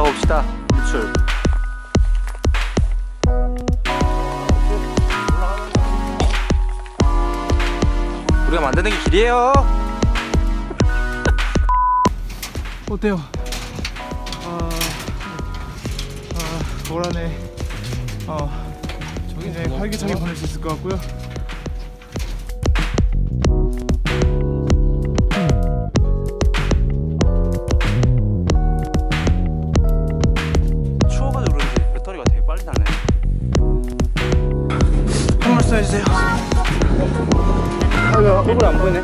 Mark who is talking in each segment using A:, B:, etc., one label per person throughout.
A: 가봅시다. 유출. 우리가 만드는 게 길이에요.
B: 어때요? 올 한해 굉장히 활기차게 보낼 수 있을 것 같고요.
A: 추워가지고 그런지 배터리가 되게 빨리 나네. 한 말씀 해주세요. 얼굴 안 보이네.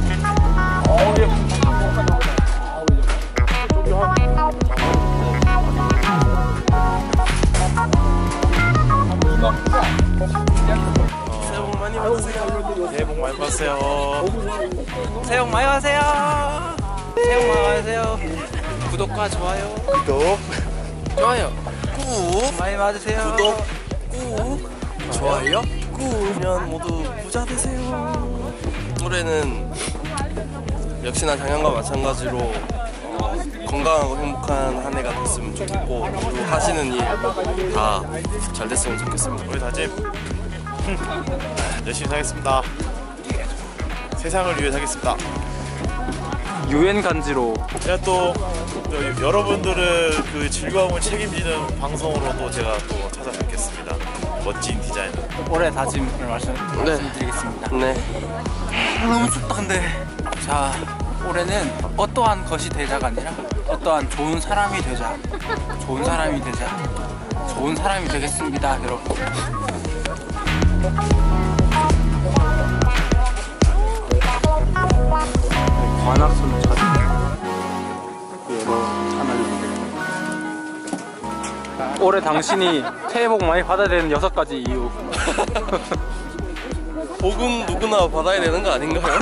C: 새해 복 많이 받으세요. 새해 복 많이 받으세요.
A: 새해 복 많이 받으세요. 새해 복 많이 받으세요. 구독과 좋아요.
C: 좋아요. 꾹.
A: 많이 받으세요.
C: 구독. 꾹. 좋아요. 꾹. 면 모두 부자 되세요. 올해는 역시나 작년과 마찬가지로 건강하고 행복한 한 해가 됐으면 좋겠고, 그리고 하시는 일 다 잘 됐으면 좋겠습니다.
D: 우리 다짐 열심히 살겠습니다. 세상을 위해 살겠습니다.
A: 유엔 간지로
D: 제가 또 여러분들의 그 즐거움을 책임지는 방송으로 또 제가 또 찾아뵙겠습니다. 멋진 디자이너.
A: 올해 다짐을 말씀드리겠습니다.
C: 네.
A: 너무 춥다. 근데 자, 올해는 어떠한 것이 되자가 아니라 어떠한 좋은 사람이 되자. 좋은 사람이 되자. 좋은 사람이 되겠습니다, 여러분. 관악순 찾은 여러 차널. 올해 당신이 새해 복 많이 받아야 되는 6가지 이유.
C: 복은 누구나 받아야 되는 거 아닌가요?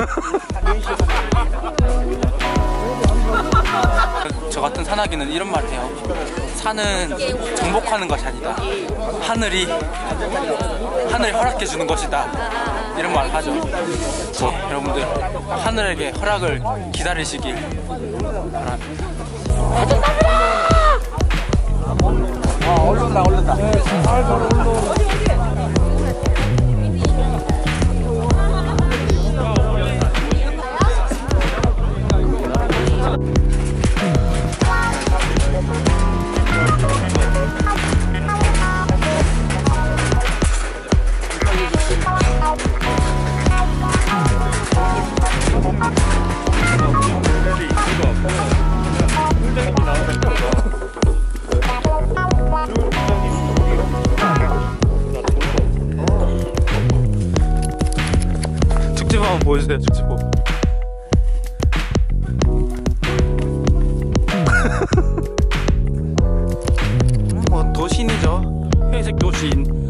A: 저 같은 산악인은 이런 말을 해요. 산은 정복하는 것이 아니다. 하늘이 허락해 주는 것이다. 이런 말을 하죠. 여러분들 하늘에게 허락을 기다리시길 바랍니다. 얼른다. 특집 한번 보여주세요. 특집복. 뭐 도신이죠. 회색 도신.